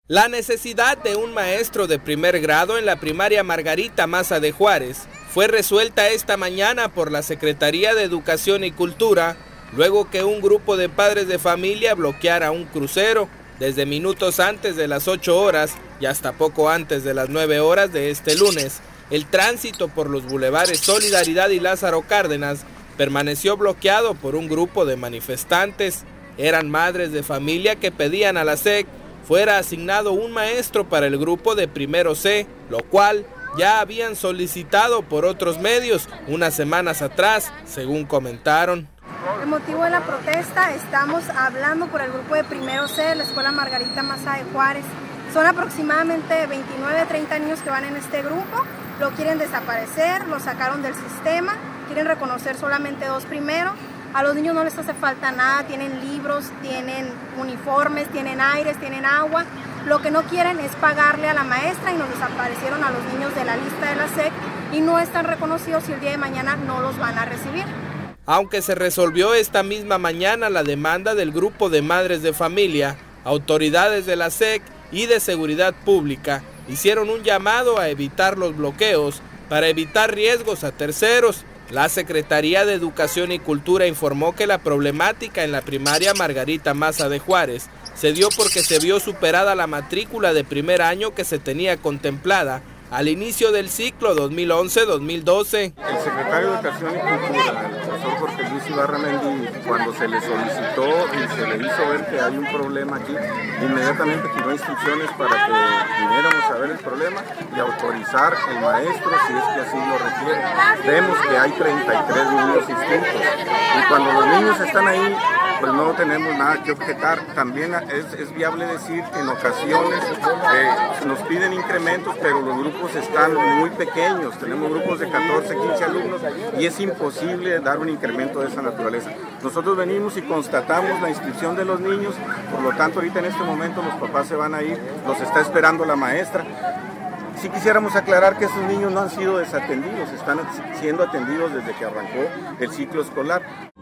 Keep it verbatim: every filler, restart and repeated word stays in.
La necesidad de un maestro de primer grado en la primaria Margarita Maza de Juárez fue resuelta esta mañana por la Secretaría de Educación y Cultura, luego que un grupo de padres de familia bloqueara un crucero desde minutos antes de las ocho horas y hasta poco antes de las nueve horas de este lunes. El tránsito por los bulevares Solidaridad y Lázaro Cárdenas permaneció bloqueado por un grupo de manifestantes. Eran madres de familia que pedían a la S E C fuera asignado un maestro para el grupo de primero C, lo cual ya habían solicitado por otros medios unas semanas atrás, según comentaron. El motivo de la protesta, estamos hablando por el grupo de primero C de la Escuela Margarita Maza de Juárez. Son aproximadamente veintinueve a treinta niños que van en este grupo, lo quieren desaparecer, lo sacaron del sistema, quieren reconocer solamente dos primeros. A los niños no les hace falta nada, tienen libros, tienen uniformes, tienen aires, tienen agua. Lo que no quieren es pagarle a la maestra y nos desaparecieron a los niños de la lista de la S E C y no están reconocidos y el día de mañana no los van a recibir. Aunque se resolvió esta misma mañana la demanda del grupo de madres de familia, autoridades de la S E C y de Seguridad Pública hicieron un llamado a evitar los bloqueos para evitar riesgos a terceros. La Secretaría de Educación y Cultura informó que la problemática en la primaria Margarita Maza de Juárez se dio porque se vio superada la matrícula de primer año que se tenía contemplada al inicio del ciclo dos mil once dos mil doce. El secretario de Educación y Cultura, el profesor Jorge Luis Ibarramendi, cuando se le solicitó y se le hizo ver que hay un problema aquí, inmediatamente tiró instrucciones para que viniéramos a ver el problema y autorizar el maestro si es que así lo requiere. Vemos que hay treinta y tres niños inscritos y cuando los niños están ahí, pues no tenemos nada que objetar. También es, es viable decir que en ocasiones eh, nos piden incrementos, pero los grupos están muy pequeños, tenemos grupos de catorce, quince alumnos y es imposible dar un incremento de esa naturaleza. Nosotros venimos y constatamos la inscripción de los niños, por lo tanto ahorita en este momento los papás se van a ir, los está esperando la maestra. Sí quisiéramos aclarar que esos niños no han sido desatendidos, están siendo atendidos desde que arrancó el ciclo escolar.